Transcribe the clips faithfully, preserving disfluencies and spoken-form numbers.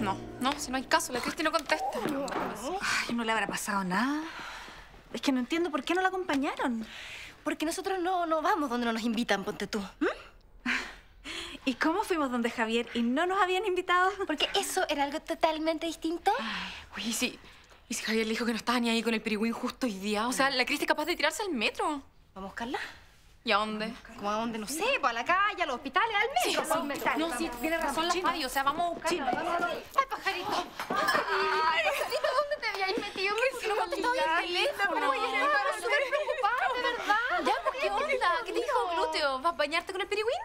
No, no, si no hay caso, la Cristi no contesta. Ay, no le habrá pasado nada. Es que no entiendo por qué no la acompañaron. Porque nosotros no, no vamos donde no nos invitan, ponte tú. ¿Mm? ¿Y cómo fuimos donde Javier y no nos habían invitado? Porque eso era algo totalmente distinto. Oye, ¿y si, ¿y si Javier le dijo que no estaba ni ahí con el pirigüín justo hoy día? O sea, la Cristi es capaz de tirarse al metro. ¿Vamos a buscarla? ¿Y a dónde? ¿Cómo a dónde? No sé, pues a la calle, a los hospitales, al metro. Sí, sí. No, sí, tiene razón la Fabi. O sea, vamos a buscarla. Ay, pajarito. Ay, pajarito, ¿dónde te habías metido? Pero si no contestaba el teléfono. Pero oye, estaba súper preocupada, de verdad. Ya, pues, ¿qué onda? ¿Qué te dijo Glúteo? ¿Vas a bañarte con el pirigüín?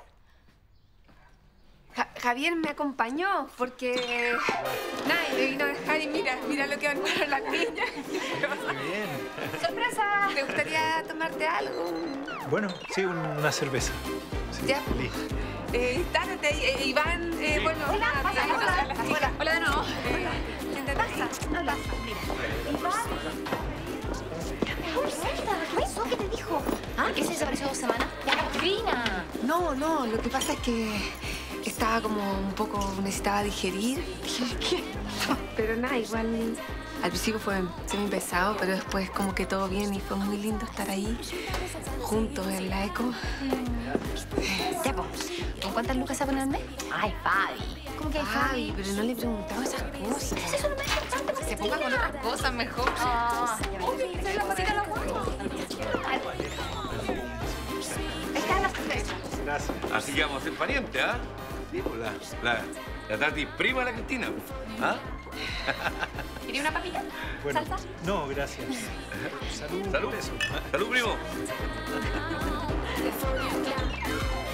Ja Javier me acompañó porque... Nada, y me vino a dejar y mira, mira lo que armaron las niñas. Muy bien. ¡Sorpresa! ¿Te gustaría tomarte algo? Bueno, sí, un- una cerveza. Sí, Ya. feliz. Eh, instánate ahí. Eh, Iván, eh, Sí. bueno, Hola, nada, pasa, digamos, hola, a las chicas. Hola de nuevo. Eh, siéntate ahí. No pasa, mira. ¿Qué pasó? ¿Qué te dijo? ¿Ah? ¿Por qué se desapareció dos semanas? ¡Ya, Catrina! No, no, lo que pasa es que estaba como un poco, necesitaba digerir. ¿Qué? Pero nada, igual al principio fue semi pesado, pero después como que todo bien y fue muy lindo estar ahí juntos en la eco. Ya, pues. ¿Con cuántas lucas se pone al mes? Ay, Fabi. ¿Cómo que hay Fabi? Ay, pero no le he preguntado esas cosas. Eso es lo más importante. Se ponga con otras cosas mejor. Ah, ya ves. la cosita la guardo. Están las tres. Gracias. Así que vamos a ser parientes, ¿ah? Sí, pues la, la, la Tati prima de la Cristina. ¿Ah? ¿Quería una papilla? Bueno, ¿Salsa? no, gracias. Salud. Salud. Beso. Salud, primo.